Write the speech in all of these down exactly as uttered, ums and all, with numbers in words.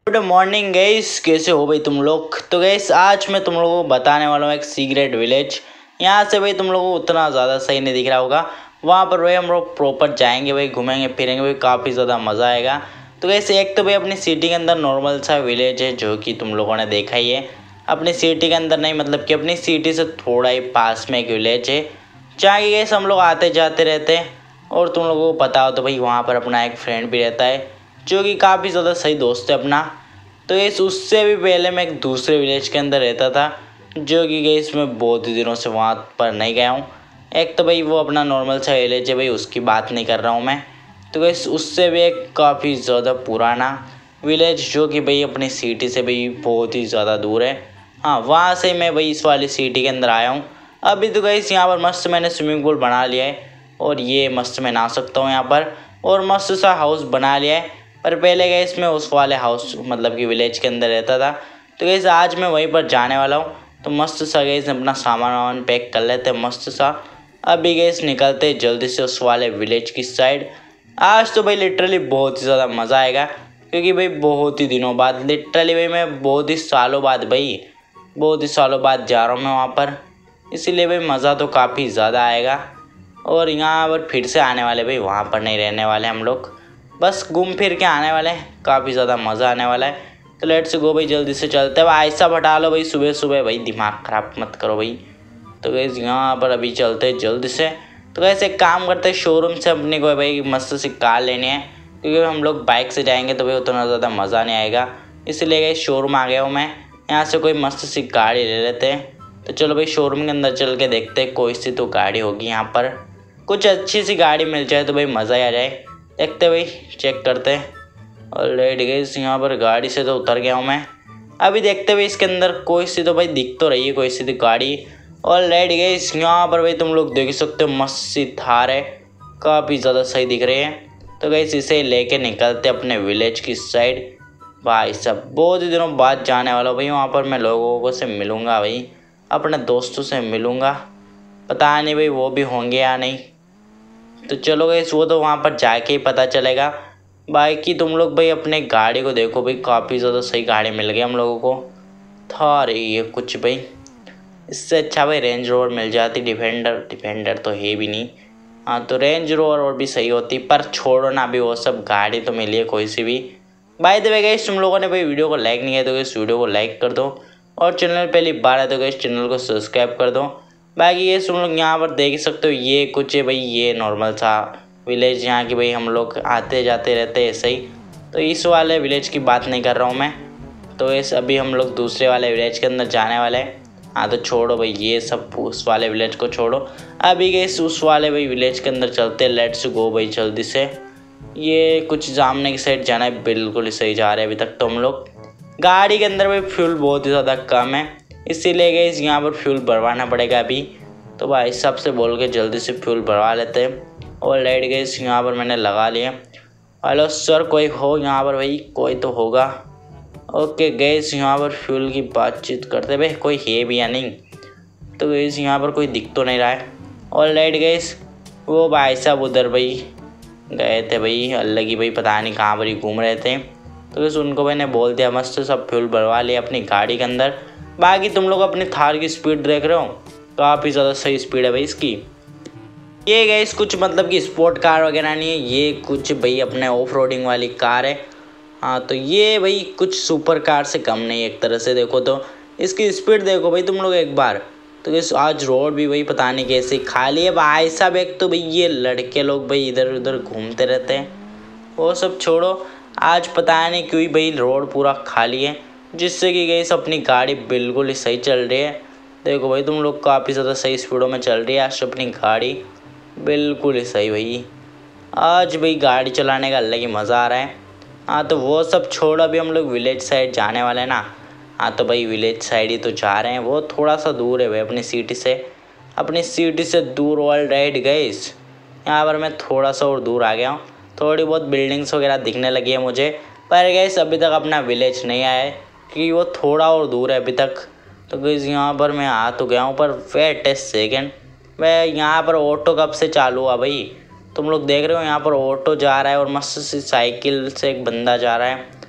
Good morning guys, कैसे हो भाई तुम लोग। तो गाइस आज मैं तुम लोगों को बताने वाला हूँ एक सीक्रेट विलेज। यहाँ से भाई तुम लोगों को उतना ज़्यादा सही नहीं दिख रहा होगा, वहाँ पर भाई हम लोग प्रॉपर जाएंगे भाई, घूमेंगे फिरेंगे भाई, काफ़ी ज़्यादा मज़ा आएगा। तो गाइस एक तो भाई अपनी सिटी के अंदर नॉर्मल सा विलेज है जो कि तुम लोगों ने देखा ही है। अपनी सिटी के अंदर नहीं, मतलब कि अपनी सिटी से थोड़ा ही पास में एक विलेज है जहाँ की गाइस हम लोग आते जाते रहते हैं। और तुम लोगों को पता हो तो भाई वहाँ पर अपना एक फ्रेंड भी रहता है जो कि काफ़ी ज़्यादा सही दोस्त है अपना। तो इस उससे भी पहले मैं एक दूसरे विलेज के अंदर रहता था जो कि गई इसमें बहुत ही दिनों से वहाँ पर नहीं गया हूँ। एक तो भाई वो अपना नॉर्मल सा विलेज है भाई, उसकी बात नहीं कर रहा हूँ मैं। तो गई उससे भी एक काफ़ी ज़्यादा पुराना विलेज जो कि भाई अपनी सिटी से भाई बहुत ही ज़्यादा दूर है। हाँ, वहाँ से मैं भाई इस वाली सिटी के अंदर आया हूँ। अभी तो गई यहाँ पर मस्त मैंने स्विमिंग पूल बना लिया है और ये मस्त मैं नहा सकता हूँ यहाँ पर, और मस्त सा हाउस बना लिया है। पर पहले गए इसमें उस वाले हाउस मतलब कि विलेज के अंदर रहता था। तो गैस आज मैं वहीं पर जाने वाला हूँ। तो मस्त सा गैस अपना सामान वामान पैक कर लेते हैं मस्त सा। अभी गैस निकलते जल्दी से उस वाले विलेज की साइड। आज तो भाई लिटरली बहुत ही ज़्यादा मज़ा आएगा क्योंकि भाई बहुत ही दिनों बाद, लिटरली भाई मैं बहुत ही सालों बाद भाई बहुत ही सालों बाद जा रहा हूँ मैं वहाँ पर, इसीलिए भाई मज़ा तो काफ़ी ज़्यादा आएगा। और यहाँ पर फिर से आने वाले भाई, वहाँ पर नहीं रहने वाले हम लोग, बस घूम फिर के आने वाले हैं, काफ़ी ज़्यादा मज़ा आने वाला है। तो लेट्स गो भाई, जल्दी से चलते हैं। ऐसा हटा लो भाई सुबह सुबह, भाई दिमाग ख़राब मत करो भाई। तो गैस यहाँ पर अभी चलते हैं जल्दी से। तो वैसे एक काम करते हैं, शोरूम से अपने को भाई मस्त सी कार लेनी है क्योंकि हम लोग बाइक से जाएंगे तो भाई उतना ज़्यादा मज़ा नहीं आएगा। इसलिए गए शोरूम आ गया हूँ मैं, यहाँ से कोई मस्त सी गाड़ी ले लेते हैं। तो चलो भाई शोरूम के अंदर चल के देखते हैं कोई सी तो गाड़ी होगी यहाँ पर, कुछ अच्छी सी गाड़ी मिल जाए तो भाई मज़ा ही आ जाए। देखते भाई, चेक करते हैं। और लेट गई यहाँ पर गाड़ी से तो उतर गया हूँ मैं। अभी देखते भाई इसके अंदर कोई सी तो भाई दिख तो रही है कोई सी तो गाड़ी। और लेट गई यहाँ पर भाई तुम लोग देख सकते हो मस्त सी थार है, काफ़ी ज़्यादा सही दिख रही है। तो गई इसे लेके निकलते अपने विलेज की साइड। भाई सब बहुत ही दिनों बाद जाने वाला हूँ भाई वहाँ पर, मैं लोगों को से मिलूँगा भाई, अपने दोस्तों से मिलूँगा, पता नहीं भाई वो भी होंगे या नहीं। तो चलो गई वो तो वहाँ पर जाके ही पता चलेगा। बाकी तुम लोग भाई अपने गाड़ी को देखो भाई, काफ़ी ज़्यादा सही गाड़ी मिल गई हम लोगों को। था रही है कुछ भाई, इससे अच्छा भाई रेंज रोवर मिल जाती, डिफेंडर डिफेंडर तो है भी नहीं। हाँ तो रेंज रोवर और भी सही होती, पर छोड़ो ना अभी वो सब, गाड़ी तो मिली है कोई सी भी। बाय द वे गाइस तुम लोगों ने भाई वीडियो को लाइक नहीं किया तो इस वीडियो को लाइक कर दो, और चैनल पहली बार है तो गाइस चैनल को सब्सक्राइब कर दो। बाकी ये तुम लोग यहाँ पर देख ही सकते हो, ये कुछ है भाई, ये नॉर्मल सा विलेज यहाँ की भाई, हम लोग आते जाते रहते हैं ऐसे ही। तो इस वाले विलेज की बात नहीं कर रहा हूँ मैं। तो इस अभी हम लोग दूसरे वाले विलेज के अंदर जाने वाले हैं। हाँ तो छोड़ो भाई ये सब, उस वाले विलेज को छोड़ो, अभी गए उस वाले भाई विलेज के अंदर चलते। लेट्स गो भाई जल्दी से। ये कुछ सामने की साइड जाना है, बिल्कुल सही जा रहे हैं अभी तक तो हम लोग। गाड़ी के अंदर भाई फ्यूल बहुत ही ज़्यादा कम है, इसीलिए गए यहाँ पर फ्यूल भरवाना पड़ेगा अभी। तो भाई सबसे बोल के जल्दी से फ्यूल भरवा लेते हैं। और लाइट गए यहाँ पर मैंने लगा लिया। हेलो सर, कोई हो यहाँ पर भाई? कोई तो होगा। ओके गैस यहाँ पर फ्यूल की बातचीत करते भाई, कोई है भी या नहीं। तो गैस यहाँ पर कोई दिख तो नहीं रहा है। और लाइट गैस वो भाई साहब उधर भाई गए थे भाई, अलग ही भाई पता नहीं कहाँ पर ही घूम रहे थे। तो गैस उनको मैंने बोल दिया मस्त सब फ्यूल भरवा लिया अपनी गाड़ी के अंदर। बाकी तुम लोग अपनी थार की स्पीड देख रहे हो, काफ़ी ज़्यादा सही स्पीड है भाई इसकी। ये गैस कुछ मतलब कि स्पोर्ट कार वगैरह नहीं है, ये कुछ भाई अपने ऑफ रोडिंग वाली कार है। हाँ तो ये भाई कुछ सुपर कार से कम नहीं है एक तरह से देखो तो। इसकी स्पीड देखो भाई तुम लोग एक बार। तो इस आज रोड भी भाई पता नहीं कैसे खाली है भाई साहब। एक तो भाई ये लड़के लोग भाई इधर उधर घूमते रहते हैं, वो सब छोड़ो। आज पता नहीं क्यों भाई रोड पूरा खाली है, जिससे कि गई अपनी गाड़ी बिल्कुल ही सही चल रही है। देखो भाई तुम लोग काफ़ी ज़्यादा सही स्पीडों में चल रही है आज अपनी गाड़ी, बिल्कुल ही सही भाई। आज भाई गाड़ी चलाने का अलग ही मज़ा आ रहा है। हाँ तो वो सब छोड़, अभी हम लोग विलेज साइड जाने वाले हैं ना। हाँ तो भाई विलेज साइड ही तो जा रहे हैं, वो थोड़ा सा दूर है भाई अपनी सिटी से, अपनी सिटी से दूर। ऑल राइट गाइस, यहाँ पर मैं थोड़ा सा और दूर आ गया हूँ, थोड़ी बहुत बिल्डिंग्स वगैरह दिखने लगी है मुझे। पर गाइस अभी तक अपना विलेज नहीं आया है क्योंकि वो थोड़ा और दूर है अभी तक। तो गाइस यहाँ पर मैं आ तो गया हूँ, पर वेट ए सेकेंड, मैं यहाँ पर ऑटो कब से चालू हुआ भाई? तुम लोग देख रहे हो यहाँ पर ऑटो जा रहा है और मस्त सी साइकिल से एक बंदा जा रहा है।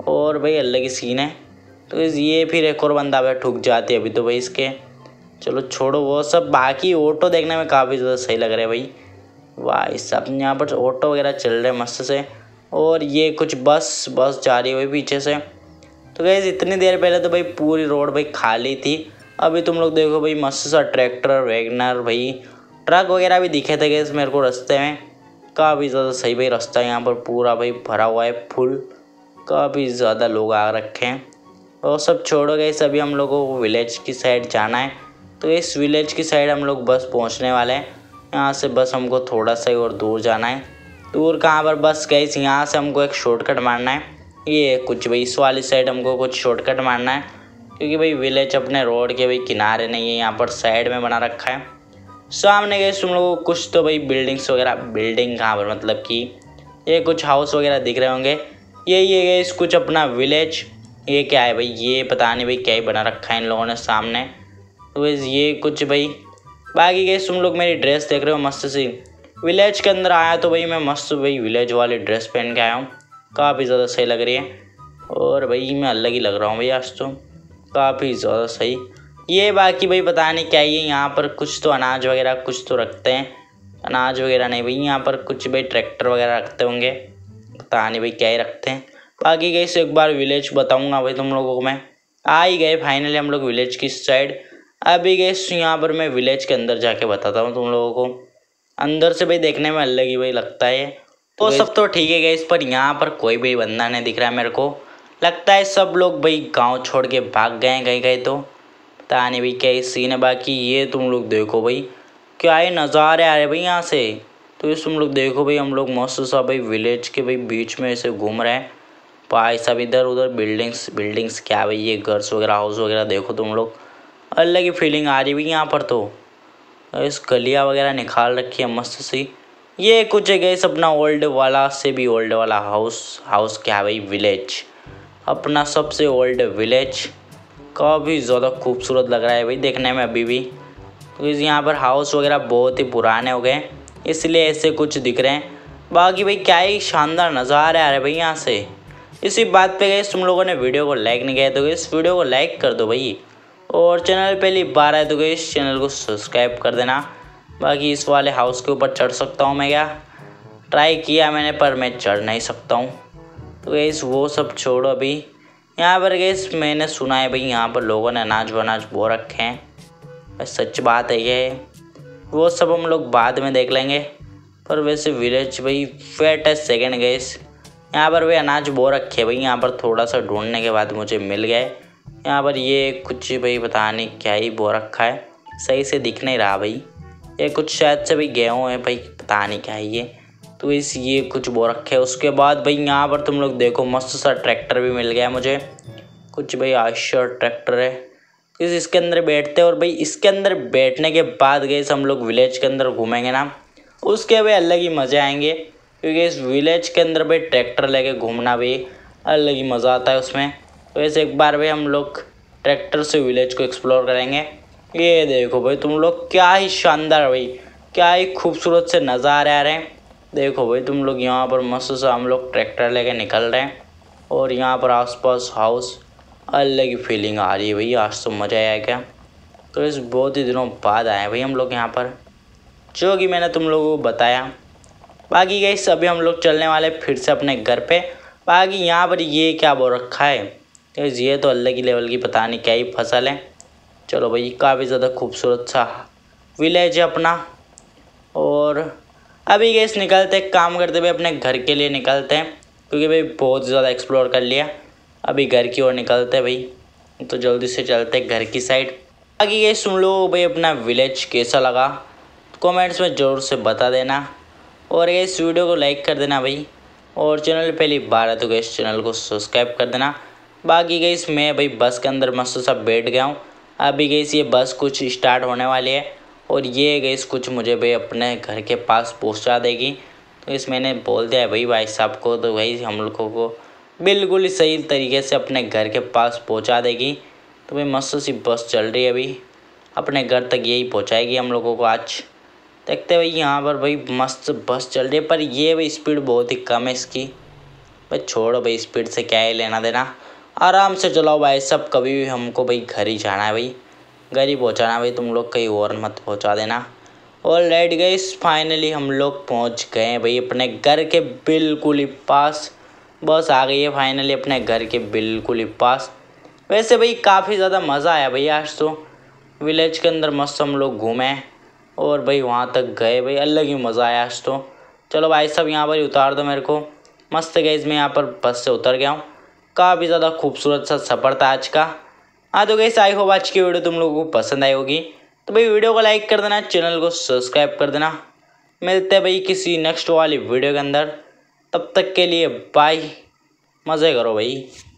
और भाई अलग ही सीन है। तो ये फिर एक और बंदा भाई ठुक जाती है अभी तो भाई इसके। चलो छोड़ो वो सब, बाकी ऑटो देखने में काफ़ी ज़्यादा सही लग रहा है भाई। वाह सब यहाँ पर ऑटो वगैरह चल रहे हैं मस्त से। और ये कुछ बस बस जा रही है भाई पीछे से। तो गैस इतनी देर पहले तो भाई पूरी रोड भाई खाली थी, अभी तुम लोग देखो भाई मस्त सा ट्रैक्टर वैगनर भाई ट्रक वगैरह भी दिखे थे गैस मेरे को रास्ते में। काफ़ी ज़्यादा सही भाई रास्ता यहाँ पर पूरा भाई भरा हुआ है फुल, काफ़ी ज़्यादा लोग आ रखे हैं। और सब छोड़ो गए, अभी हम लोगों को विलेज की साइड जाना है। तो इस विलेज की साइड हम लोग बस पहुंचने वाले हैं। यहाँ से बस हमको थोड़ा सा ही और दूर जाना है। दूर कहाँ पर बस गई, यहाँ से हमको एक शॉर्टकट मारना है। ये कुछ भाई इस वाली साइड हमको कुछ शॉर्टकट मारना है, क्योंकि भाई विलेज अपने रोड के भाई किनारे नहीं है, यहाँ पर साइड में बना रखा है। सामने गए तुम लोगों को कुछ तो भाई बिल्डिंग्स वगैरह, बिल्डिंग कहाँ पर मतलब कि ये कुछ हाउस वगैरह दिख रहे होंगे। ये ये गए कुछ अपना विलेज। ये क्या है भाई, ये पता नहीं भाई क्या ही बना रखा है इन लोगों ने सामने। तो ये कुछ भाई बाकी गए तुम लोग मेरी ड्रेस देख रहे हो मस्त सी। विलेज के अंदर आया तो भाई मैं मस्त भाई विलेज वाली ड्रेस पहन के आया हूँ, काफ़ी ज़्यादा सही लग रही है। और भाई मैं अलग ही लग रहा हूँ भाई आज तो, काफ़ी ज़्यादा सही। ये बाकी भाई पता नहीं क्या ही है, यहाँ पर कुछ तो अनाज वगैरह कुछ तो रखते हैं। अनाज वगैरह नहीं भाई, यहाँ पर कुछ भाई ट्रैक्टर वगैरह रखते होंगे, पता नहीं भाई क्या ही रखते हैं। बाकी गई से एक बार विलेज बताऊँगा भाई तुम लोगों को मैं। आ ही गए फाइनली हम लोग विलेज की साइड। अभी गए यहाँ पर मैं विलेज के अंदर जाके बताता हूँ तुम लोगों को। अंदर से भाई देखने में अलग ही भाई लगता है। तो सब तो ठीक है गैस, पर यहाँ पर कोई भी बंदा नहीं दिख रहा है मेरे को। लगता है सब लोग भाई गांव छोड़ के भाग गए हैं कहीं कहीं, तो पता नहीं भाई क्या ही सीन है। बाकी ये तुम लोग देखो भाई क्या ही नज़ारे आ रहे भाई यहाँ से। तो ये तुम लोग देखो भाई हम लोग मस्त सा भाई विलेज के भाई बीच में ऐसे घूम रहे हैं। भाई सब इधर उधर बिल्डिंग्स बिल्डिंग्स क्या भाई, ये घर्स वगैरह हाउस वगैरह देखो तुम लोग, अलग ही फीलिंग आ रही भाई यहाँ पर। तो इस गलियाँ वगैरह निकाल रखी है मस्त सी। ये कुछ है गैस अपना ओल्ड वाला से भी ओल्ड वाला हाउस। हाउस क्या भाई, विलेज, अपना सबसे ओल्ड विलेज। काफ़ी ज़्यादा खूबसूरत लग रहा है भाई देखने में अभी भी। तो यहाँ पर हाउस वगैरह बहुत ही पुराने हो गए इसलिए ऐसे कुछ दिख रहे हैं। बाकी भाई क्या ही शानदार नज़ारा आ रहा है भाई यहाँ से। इसी बात पे गए तुम लोगों ने वीडियो को लाइक नहीं किया तो इस वीडियो को लाइक कर दो भाई। और चैनल पहली बार आए तो गई इस चैनल को सब्सक्राइब कर देना। बाकी इस वाले हाउस के ऊपर चढ़ सकता हूँ मैं क्या, ट्राई किया मैंने पर मैं चढ़ नहीं सकता हूँ। तो गैस वो सब छोड़ो, अभी यहाँ पर गैस मैंने सुना है भाई यहाँ पर लोगों ने अनाज वनाज बो रखे हैं। सच बात है ये, वो सब हम लोग बाद में देख लेंगे। पर वैसे विलेज भाई फेट है सेकेंड गैस। यहाँ पर भाई अनाज बो रखे हैं भाई, यहाँ पर थोड़ा सा ढूंढने के बाद मुझे मिल गए। यहाँ पर ये कुछ भाई पता नहीं क्या ही बो रखा है, सही से दिख नहीं रहा भाई। ये कुछ शायद से भाई गेहूँ है भाई, पता नहीं क्या है ये। तो इस ये कुछ बो रखे है। उसके बाद भाई यहाँ पर तुम लोग देखो मस्त सा ट्रैक्टर भी मिल गया मुझे। कुछ भाई आयशर ट्रैक्टर है, किस इसके अंदर बैठते हैं। और भाई इसके अंदर बैठने के बाद गए हम लोग विलेज के अंदर घूमेंगे ना, उसके भाई अलग ही मज़े आएंगे। क्योंकि इस विलेज के अंदर भाई ट्रैक्टर लेके घूमना भी अलग ही मज़ा आता है उसमें। तो ऐसे एक बार भाई हम लोग ट्रैक्टर से विलेज को एक्सप्लोर करेंगे। ये देखो भाई तुम लोग क्या ही शानदार भाई, क्या ही खूबसूरत से नज़ारे आ रहे हैं। देखो भाई तुम लोग यहाँ पर मस्त सा हम लोग ट्रैक्टर लेके निकल रहे हैं। और यहाँ पर आसपास हाउस, अलग ही फीलिंग आ रही है भाई, आज तो मज़ा आया क्या। तो इस बहुत ही दिनों बाद आए भाई हम लोग यहाँ पर, जो कि मैंने तुम लोगों को बताया। बाकी गाइस अभी हम लोग चलने वाले फिर से अपने घर पे। बाकी यहाँ पर ये क्या बोल रखा है, ये तो अलग ही लेवल की पता नहीं क्या ही फसल है। चलो भाई काफ़ी ज़्यादा खूबसूरत सा विलेज है अपना। और अभी गैस निकलते काम करते हुए अपने घर के लिए निकलते हैं, क्योंकि भाई बहुत ज़्यादा एक्सप्लोर कर लिया। अभी घर की ओर निकलते हैं भाई, तो जल्दी से चलते हैं घर की साइड। बाकी गैस सुन लो भाई अपना विलेज कैसा लगा कमेंट्स में ज़रूर से बता देना। और इस वीडियो को लाइक कर देना भाई। और चैनल पहली बार है तो गैस चैनल को सब्सक्राइब कर देना। बाकी गैस मैं भाई बस के अंदर मस्त सा बैठ गया हूँ। अभी गैस ये बस कुछ स्टार्ट होने वाली है और ये गैस कुछ मुझे भाई अपने घर के पास पहुँचा देगी। तो इस मैंने बोल दिया है भाई भाई साहब को, तो भाई हम लोगों को बिल्कुल ही सही तरीके से अपने घर के पास पहुँचा देगी। तो भाई मस्त सी बस चल रही है अभी, अपने घर तक यही पहुँचाएगी हम लोगों को आज। देखते भाई यहाँ पर भाई मस्त बस चल रही है, पर ये भाई स्पीड बहुत ही कम है इसकी। भाई छोड़ो भाई, स्पीड से क्या ही लेना देना, आराम से चलाओ भाई सब। कभी भी हमको भाई घर ही जाना है भाई, घर ही पहुँचाना भाई, तुम लोग कहीं और मत पहुँचा देना। और राइट गाइस, फाइनली हम लोग पहुँच गए हैं भाई अपने घर के बिल्कुल ही पास। बस आ गई है फाइनली अपने घर के बिल्कुल ही पास। वैसे भाई काफ़ी ज़्यादा मज़ा आया भाई आज तो, विलेज के अंदर मस्त हम लोग घूमे और भाई वहाँ तक गए भाई, अलग ही मज़ा आया आज तो। चलो भाई सब यहाँ पर ही उतार दो मेरे को। मस्त गाइस मैं यहाँ पर बस से उतर गया हूँ। काफ़ी ज़्यादा खूबसूरत सा सफ़र था आज का। हाँ तो गाइस आई होप आज की वीडियो तुम लोगों को पसंद आई होगी। तो भाई वीडियो को लाइक कर देना, चैनल को सब्सक्राइब कर देना। मिलते हैं भाई किसी नेक्स्ट वाली वीडियो के अंदर, तब तक के लिए बाय, मज़े करो भाई।